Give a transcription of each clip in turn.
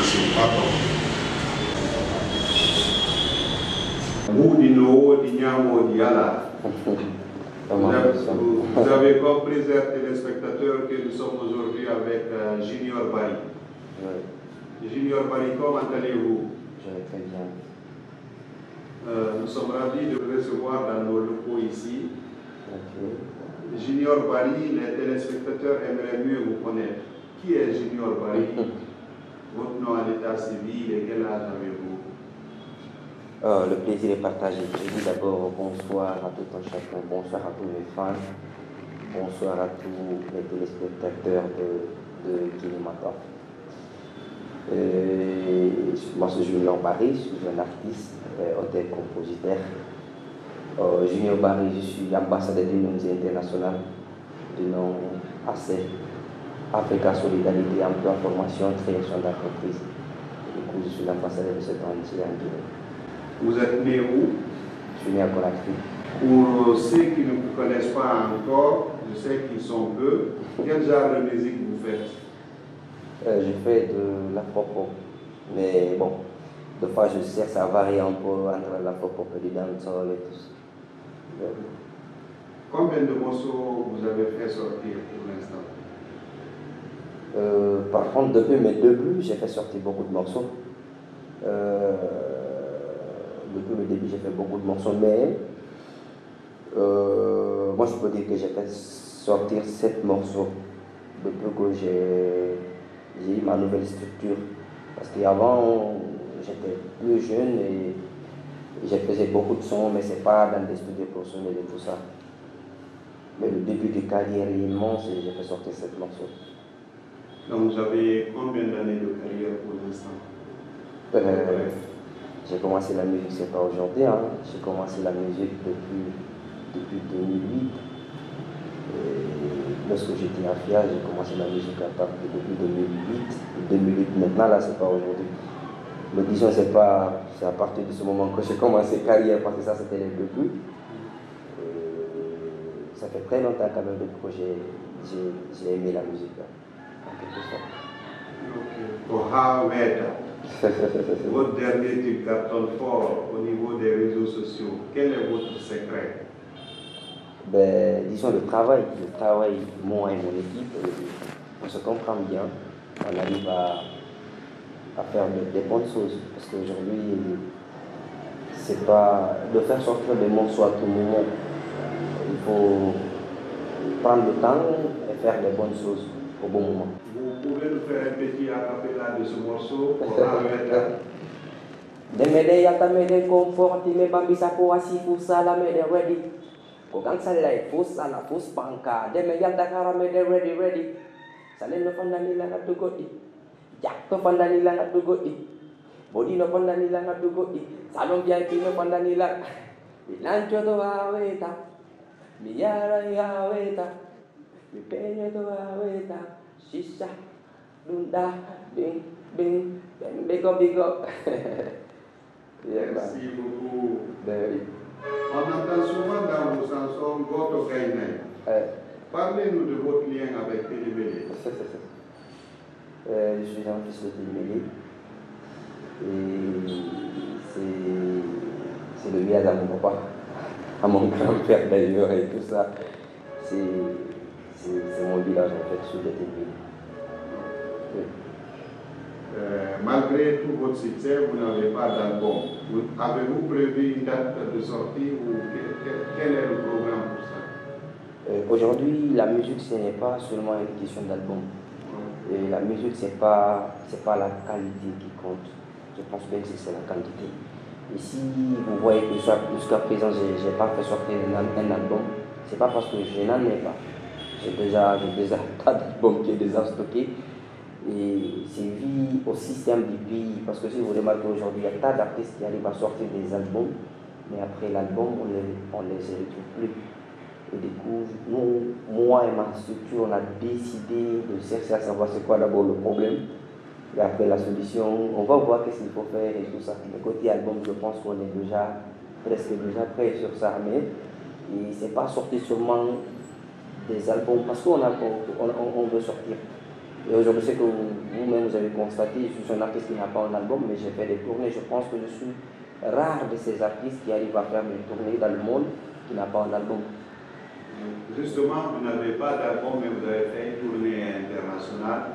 c'est pas Vous avez compris, chers téléspectateurs, que nous sommes aujourd'hui avec Junior Barry. Oui. Junior Barry, comment allez-vous? Je vais très bien. Nous sommes ravis de vous recevoir dans nos locaux ici. Okay. Junior Barry, les téléspectateurs aimeraient mieux vous connaître. Qui est Junior Barry? Votre nom à l'état civil et quel âge avez-vous? Le plaisir est partagé. Je dis d'abord bonsoir à tout un chacun, bonsoir à tous mes fans, bonsoir à tous les téléspectateurs de Kilimata. Moi, c'est Junior Barry, je suis un artiste, auteur-compositeur. Junior Barry, je suis ambassadeur du nom international du nom AC, Africa Solidarité, Emploi, Formation, Création d'entreprise. Du coup, je suis l'ambassadeur de cette ONG en Guinée. Vous êtes né où? Je suis né à Conakry. Pour ceux qui ne vous connaissent pas encore, je sais qu'ils sont peu, quel genre de musique vous faites? Je fais de l'afro-pop, mais bon, des fois je sais que ça varie un peu entre l'afro-pop et le dancehall et tout ça. Combien de morceaux vous avez fait sortir pour l'instant? Par contre, depuis mes débuts, j'ai fait sortir beaucoup de morceaux. Depuis mes débuts, j'ai fait beaucoup de morceaux, mais moi je peux dire que j'ai fait sortir 7 morceaux depuis que j'ai eu ma nouvelle structure. Parce qu'avant, j'étais plus jeune et je faisais beaucoup de sons, mais ce n'est pas dans des studios professionnels et tout ça. Mais le début de carrière est immense et j'ai fait sortir 7 morceaux. Donc vous avez combien d'années de carrière pour l'instant? J'ai commencé la musique, c'est pas aujourd'hui, hein. J'ai commencé la musique depuis 2008. Lorsque j'étais à FIA, j'ai commencé la musique depuis 2008. 2008, maintenant là, c'est pas aujourd'hui. Mais disons, c'est à partir de ce moment que j'ai commencé carrière, parce que ça c'était le début. Ça fait très longtemps quand même depuis que j'ai aimé la musique, là, en quelque sorte. Votre dernier tube cartonne fort au niveau des réseaux sociaux. Quel est votre secret? Disons le travail, moi et mon équipe, on se comprend bien, on arrive à faire des bonnes choses. Parce qu'aujourd'hui, c'est pas de faire sortir des morceaux à tout moment. Il faut prendre le temps et faire des bonnes choses au bon moment. Vous pouvez nous faire un petit acapella de ce morceau pour arrêter. Demede yata mede comforti me bambisa ko asifu sala mede ready. Ko kan salai fus sala fus panka. Deme yata kara mede ready. Salen no fandani la ngatu godi. Jak to fandani la ngatu godi. Body no fandani la ngatu godi. Salon VIP no fandani la. Bilancho to aweta. Miyara aweta. Mi peño to aweta. Shisha. Dunda. Bing. Big up. Merci beaucoup. On entend souvent dans vos chansons Goto Gaïnay. Parlez-nous de votre lien avec Télémélé. Je suis un fils de Télémélé. Et c'est le lien à mon papa, à mon grand-père d'ailleurs et tout ça. C'est mon village en fait, sur le Télémélé. Oui. Malgré tout votre succès, vous n'avez pas d'album. Avez-vous prévu une date de sortie ou quel est le programme pour ça? Aujourd'hui, la musique, ce n'est pas seulement une question d'album. La musique, c'est pas la qualité qui compte. Je pense bien que c'est la quantité. Et si vous voyez que jusqu'à présent, je n'ai pas fait sortir un album, c'est pas parce que je n'en ai pas. J'ai déjà tas d'albums qui est déjà stocké. Et c'est vu au système du pays, parce que si vous remarquez aujourd'hui, il y a tas d'artistes qui arrivent à sortir des albums, mais après l'album, on les retrouve plus. Et du coup, moi et ma structure, on a décidé de chercher à savoir c'est quoi d'abord le problème, et après la solution, on va voir qu'est-ce qu'il faut faire et tout ça. Le côté album, je pense qu'on est presque déjà prêt sur ça, mais c'est pas sorti seulement des albums, parce qu'on veut sortir Et aujourd'hui, c'est que vous-même, vous avez constaté, je suis un artiste qui n'a pas un album, mais j'ai fait des tournées. Je pense que je suis rare de ces artistes qui arrivent à faire des tournées dans le monde qui n'a pas un album. Justement, vous n'avez pas d'album, mais vous avez fait une tournée internationale.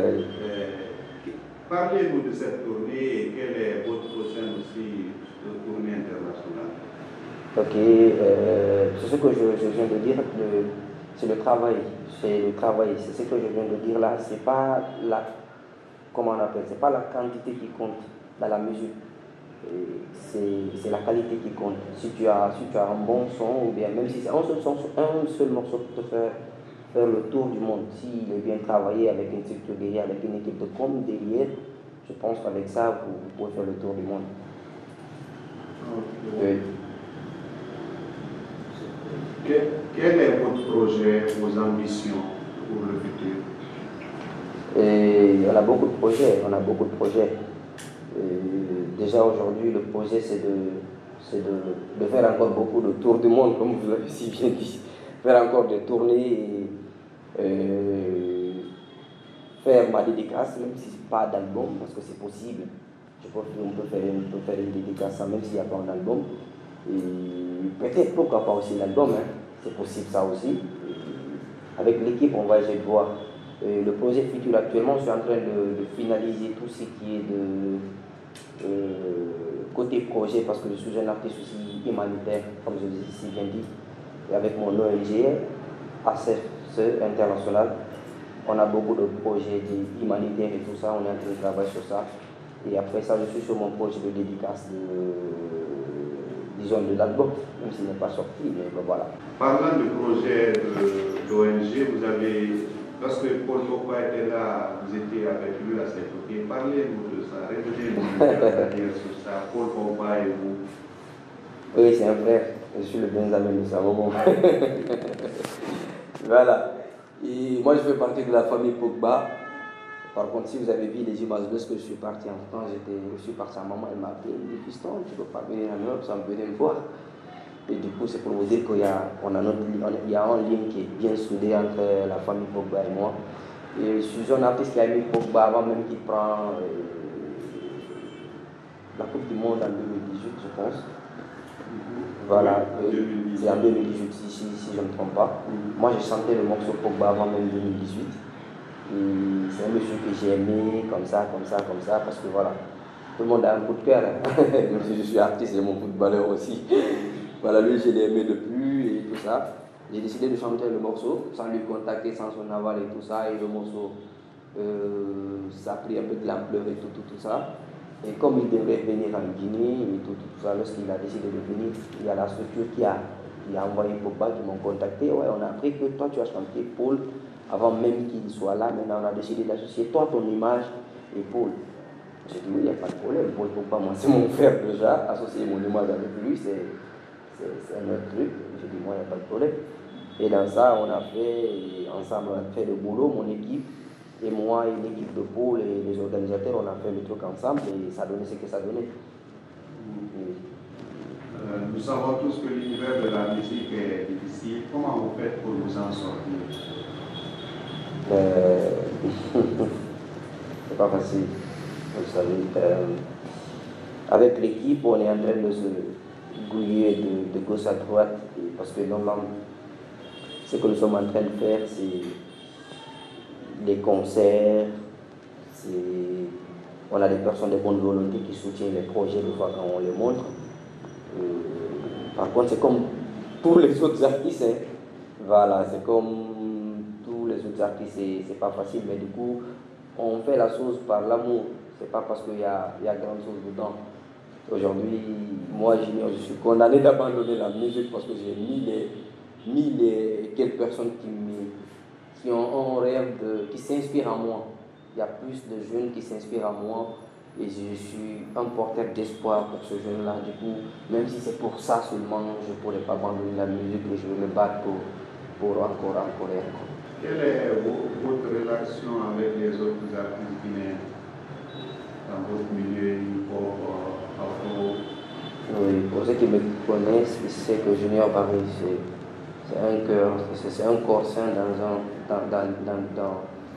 Parlez-nous de cette tournée et quelle est votre prochaine aussi tournée internationale. Ok, c'est ce que je viens de dire, c'est le travail. C'est ce que je viens de dire là, c'est pas la, comment on appelle, c'est pas la quantité qui compte dans la musique. C'est la qualité qui compte. Si tu as un bon son, ou bien même si c'est un seul morceau pour te faire le tour du monde, s'il est bien travaillé avec une structure derrière, avec une équipe de com derrière, je pense qu'avec ça, vous pouvez faire le tour du monde. Okay. Oui. Quel est votre projet, vos ambitions pour le futur? On a beaucoup de projets. Déjà aujourd'hui, le projet c'est de faire encore beaucoup de tours du monde, comme vous l'avez si bien dit. Faire encore des tournées et faire ma dédicace, même si ce n'est pas d'album, parce que c'est possible. On peut faire une dédicace même s'il n'y a pas un album. Et peut-être pourquoi pas aussi l'album, hein. C'est possible ça aussi. Et avec l'équipe, on va essayer de voir. Le projet futur actuellement, je suis en train de finaliser tout ce qui est de côté projet, parce que je suis un artiste aussi humanitaire, comme je vous ai si bien dit. Et avec mon ONG, ACFCE International, on a beaucoup de projets humanitaires et tout ça, on est en train de travailler sur ça. Et après ça, je suis sur mon projet de dédicace disons de l'album, même s'il n'est pas sorti, mais ben voilà. Parlant du projet de l'ONG, vous avez, lorsque Paul Pogba était là, vous étiez avec lui à cette époque. Parlez-nous de ça, revenez-nous sur ça, Paul Pogba et vous. Oui, c'est un frère, je suis le Benjamin de sa maman. Voilà. Et moi, je fais partie de la famille Pogba. Par contre, si vous avez vu les images lorsque je suis parti en France, je suis parti à maman, elle m'a appelé, elle m'a dit fiston, tu ne peux pas venir en Europe sans venir me voir. Et du coup, c'est pour vous dire qu'il y a un lien qui est bien soudé entre la famille Pogba et moi. Et je suis un artiste qui a mis Pogba avant même qu'il prend la Coupe du Monde en 2018, je pense. Voilà, c'est en 2018 si je ne me trompe pas. Moi, j'ai chanté le morceau Pogba avant même 2018. C'est un monsieur que j'ai aimé, comme ça, parce que voilà, tout le monde a un coup de cœur. Hein. Même si je suis artiste, j'ai mon footballeur aussi. Voilà, lui, je l'ai aimé depuis et tout ça. J'ai décidé de chanter le morceau, sans lui contacter, sans son aval et tout ça. Et le morceau, ça a pris un peu de l'ampleur et tout ça. Et comme il devait venir en Guinée et tout ça, lorsqu'il a décidé de venir, il y a la structure qui a envoyé Pogba, qui m'ont contacté. Ouais, on a appris que toi, tu as chanté Paul. Avant même qu'il soit là, maintenant on a décidé d'associer toi, ton image et Paul. J'ai dit oui, il n'y a pas de problème. Paul Pogba, moi c'est mon frère déjà. Associer mon image avec lui, c'est un autre truc. J'ai dit moi, il n'y a pas de problème. Et dans ça, on a fait ensemble, on a fait le boulot, mon équipe et moi et l'équipe de Paul et les organisateurs, on a fait le truc ensemble et ça donnait ce que ça donnait. Nous savons tous que l'univers de la musique est difficile. Comment vous faites pour vous en sortir? C'est pas facile, vous savez. Avec l'équipe, on est en train de se grouiller de gauche à droite, parce que normalement, ce que nous sommes en train de faire, c'est des concerts, on a des personnes de bonne volonté qui soutiennent les projets des fois quand on les montre. Par contre, c'est comme tous les autres artistes, hein. Voilà, c'est comme tous les autres artistes, c'est pas facile, mais du coup, on fait la chose par l'amour. C'est pas parce qu'il y a grand chose dedans. Aujourd'hui, moi, je suis condamné d'abandonner la musique parce que j'ai mis quelques personnes qui ont un rêve, qui s'inspirent en moi. Il y a plus de jeunes qui s'inspirent en moi et je suis un porteur d'espoir pour ce jeune-là. Du coup, même si c'est pour ça seulement, je ne pourrais pas abandonner la musique et je vais me battre pour encore et encore. Quelle est votre relation avec les autres artistes guinéens dans votre milieu hip-hop, afro? Oui, pour ceux qui me connaissent, ils savent que Junior Barry, c'est un cœur, c'est un corps sain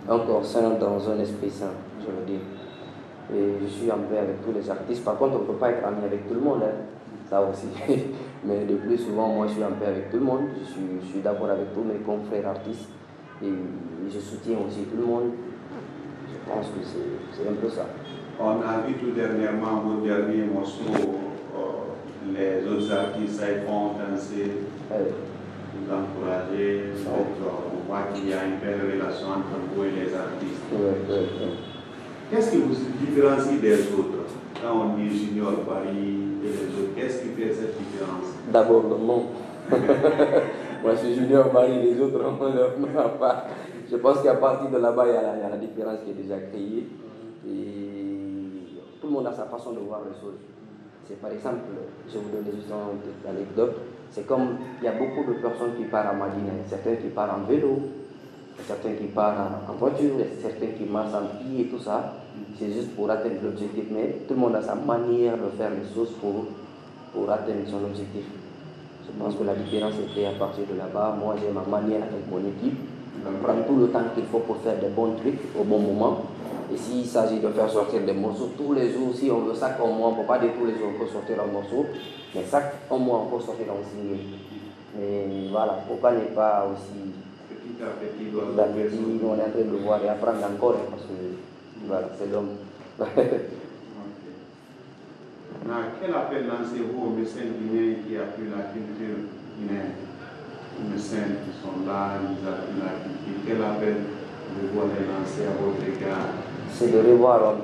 un corps sain dans un esprit sain, je veux dire. Et je suis en paix avec tous les artistes. Par contre, on ne peut pas être ami avec tout le monde, hein. Ça aussi. Mais de plus souvent, moi, je suis en paix avec tout le monde. Je suis d'accord avec tous mes confrères artistes. Et je soutiens aussi tout le monde. Je pense que c'est un peu ça. On a vu tout dernièrement vos derniers morceaux, les autres artistes, ça ils font danser, vous encourager. On voit qu'il y a une belle relation entre vous et les artistes. Qu'est-ce qui vous différencie des autres? Quand on dit Junior Paris et les autres, qu'est-ce qui fait cette différence? D'abord le nom. Moi je suis Junior Paris, les autres on ne pas. Je pense qu'à partir de là-bas, il y a la différence qui est déjà créée. Et tout le monde a sa façon de voir les choses. C'est par exemple, je vous donne juste une anecdote. C'est comme, il y a beaucoup de personnes qui partent à Madina. Certains qui partent en vélo, certains qui partent en voiture, certains qui marchent en pied et tout ça. C'est juste pour atteindre l'objectif. Mais tout le monde a sa manière de faire les choses pour atteindre son objectif. Je pense que la différence est faite à partir de là-bas. Moi, j'ai ma manière avec mon équipe. On prend tout le temps qu'il faut pour faire des bons trucs au bon moment. Et s'il s'agit de faire sortir des morceaux tous les jours, si on veut chaque mois, on ne peut pas dire tous les jours on peut sortir un morceau, mais chaque mois on peut sortir un single. Mais voilà, pourquoi ne pas aussi petit à petit, on est en train de le voir et apprendre encore, hein, parce que voilà, c'est l'homme. Quel appel lancez-vous aux mécènes guinéens qui appuient la culture guinéenne? Les mécènes qui sont là, ils appuient la culture. Quel appel vous voulez lancer à votre égard? C'est de revoir un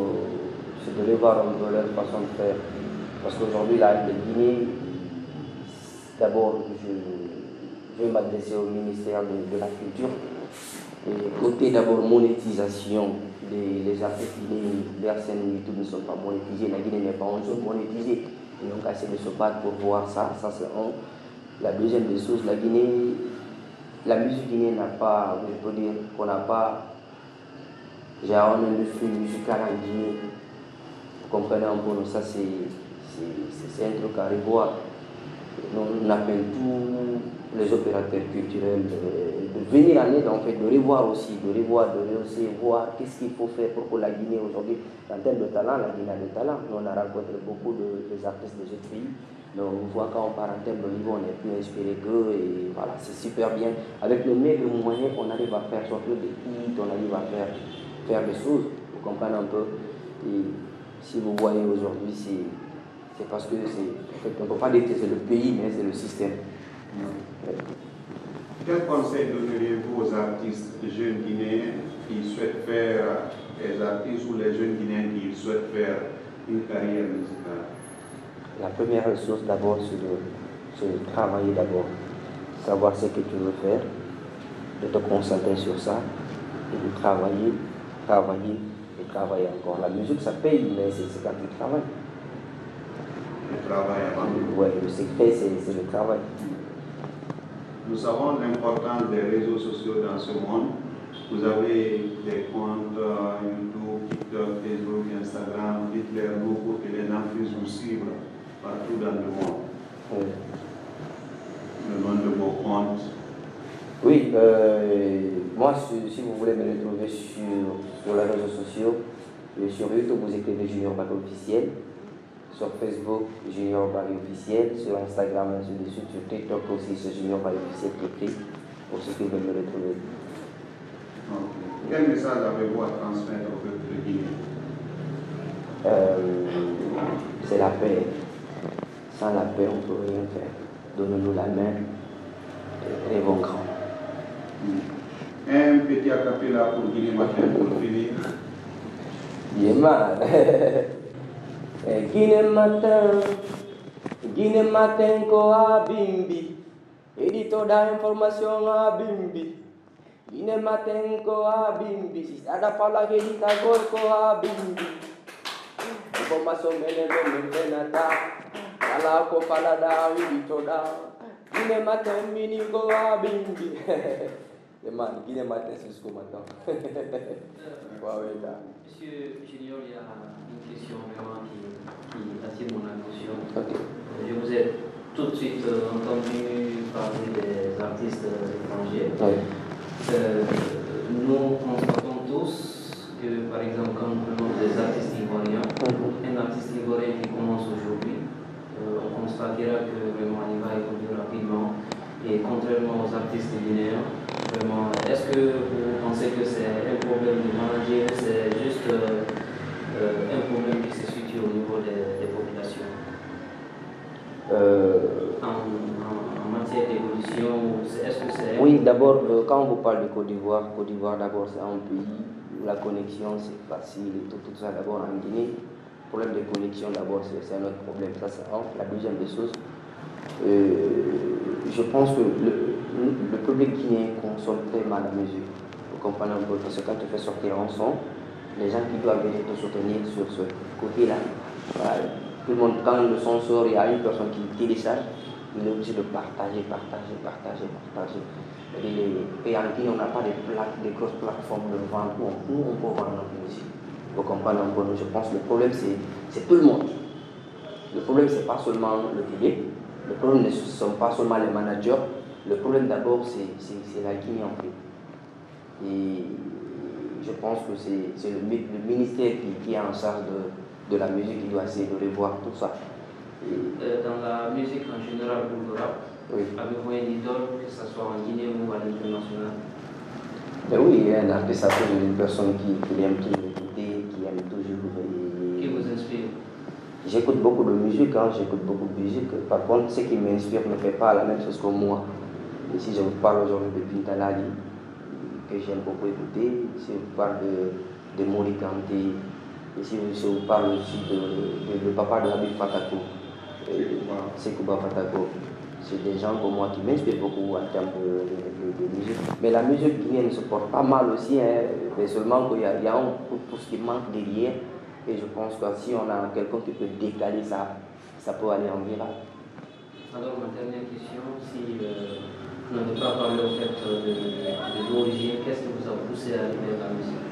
peu leur façon de faire. Parce qu'aujourd'hui, là, le Guinée, d'abord, je vais m'adresser au ministère de la Culture. Et côté d'abord monétisation, les artistes guinéens, leurs scènes YouTube ne sont pas monétisées. La Guinée n'est pas en zone monétisée. Ils n'ont qu'à essayer de se battre pour voir ça. Ça, c'est un. La deuxième des choses, la Guinée, la musique guinéenne n'a pas, je peux dire qu'on n'a pas. J'ai une industrie musicale en Guinée. Vous comprenez un peu, ça c'est un truc à revoir. On appelle tous les opérateurs culturels de venir en aide, en fait, de revoir aussi, de voir qu'est-ce qu'il faut faire pour que la Guinée aujourd'hui, en termes de talent, la Guinée a du talent. Nous, on a rencontré beaucoup des artistes des autres pays. Donc on voit quand on part en termes de niveau, on est plus inspiré qu'eux et voilà, c'est super bien. Avec le maigre moyen, on arrive à faire sortir des hits, on arrive à faire des choses, vous comprenez un peu. Et si vous voyez aujourd'hui, c'est parce que en fait, on ne peut pas dire que c'est le pays, mais c'est le système. Ouais. Quel conseil donneriez-vous aux artistes jeunes guinéens qui souhaitent faire, les artistes ou les jeunes guinéens qui souhaitent faire une carrière musicale? La première chose d'abord, c'est de travailler d'abord, savoir ce que tu veux faire, de te concentrer sur ça, et de travailler et travailler encore. La musique, ça paye, mais c'est quand tu travailles. Le travail avant tout. Oui, le secret, c'est le travail. Nous savons l'importance des réseaux sociaux dans ce monde. Vous avez des comptes YouTube, TikTok, Facebook, Instagram. Dites-leur pour que les gens puissent vous suivre partout dans le monde. Oui. Le nom de vos comptes. Oui, moi, si vous voulez me retrouver sur les réseaux sociaux, sur YouTube, vous écrivez Junior Paris officiel. Sur Facebook, Junior Paris officiel. Sur Instagram, ainsi de suite. Sur TikTok aussi, c'est Junior Paris officiel qui écrit pour ceux qui veulent me retrouver. Okay. Quel message avez-vous à transmettre au peuple guinéen? C'est la paix. Sans la paix, on ne peut rien faire. Donnez-nous la main et rêvons grand. Un petit acapella pour Guinée Matin pour finir. Yéman. Guinée Matin ko abimbi. Édito d'information abimbi. Guinée Matin ko abimbi. Si ada pala edita gol ko abimbi. Information mene menata. Ala ko pala da édito da. Guinée Matin mini ko abimbi. Yéman, Guinée Matin jusqu'au matin. Monsieur Junior, il y a une question vraiment qui attire mon attention. Okay. Je vous ai tout de suite entendu parler des artistes étrangers. Oui. Nous, on dira que vraiment il va évoluer rapidement. Et contrairement aux artistes guinéens, vraiment, est-ce que vous pensez que c'est un problème de manager, c'est juste un problème qui se situe au niveau des populations en matière d'évolution, est-ce que c'est... Oui, d'abord, quand on vous parle de Côte d'Ivoire d'abord c'est un pays où la connexion c'est facile et tout ça. D'abord en Guinée, le problème de connexion d'abord c'est un autre problème. Ça c'est un. La deuxième des choses, je pense que le public guinéen consomme très mal la musique. Vous comprenez un peu, parce que quand tu fais sortir un son, les gens qui doivent venir te soutenir sur ce côté-là, voilà, tout le monde, quand le son sort, il y a une personne qui télécharge, il est obligé de partager. Et en Guinée, on n'a pas des grosses plateformes de vente où on peut vendre notre musique. Vous comprenez un peu, je pense que le problème c'est tout le monde. Le problème c'est pas seulement le public, le problème ne sont pas seulement les managers, le problème d'abord c'est la Guinée en fait. Et je pense que c'est le ministère qui est en charge de la musique qui doit essayer de revoir tout ça. Dans la musique en général, pour le rap, Oui. avez-vous un idole, que ce soit en Guinée ou à l'international? Oui, un artiste, c'est une personne qui aime toujours écouter, qui aime toujours. Qui vous inspire? J'écoute beaucoup de musique, j'écoute beaucoup de musique. Par contre, ce qui m'inspire ne fait pas la même chose que moi. Et si je vous parle aujourd'hui de Bintalali, que j'aime beaucoup écouter, si je vous parle de Mori Kanté, et si je vous parle aussi de papa de Habib Fatako, Sekouba Fatako, c'est des gens comme moi qui m'inspirent beaucoup en termes de musique. Mais la musique guinéenne se porte pas mal aussi, mais seulement qu'il y a tout ce qui manque derrière. Et je pense que si on a quelqu'un qui peut décaler ça, ça peut aller en viral. Alors, ma dernière question, si vous n'avez pas parlé au fait de l'origine, qu'est-ce qui vous a poussé à arriver à la musique?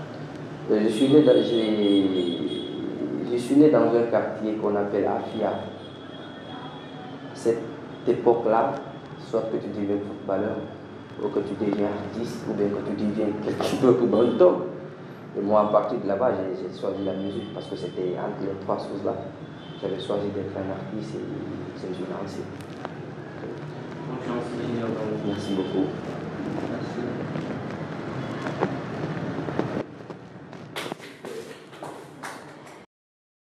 Je suis né dans un quartier qu'on appelle Afia. Cette époque-là, soit que tu deviens footballeur, ou que tu deviens artiste, ou bien que tu deviens quelque peu bon temps. Et moi, à partir de là-bas, j'ai choisi la musique parce que c'était entre les trois choses-là. J'avais choisi d'être un artiste et je me suis lancé. Bonne chance, Merci beaucoup.